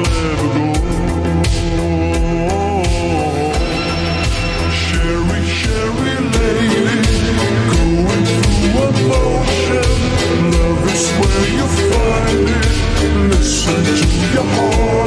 let go. Sherry, Sherry lady, going through emotion. Love is where you find it. Listen to your heart.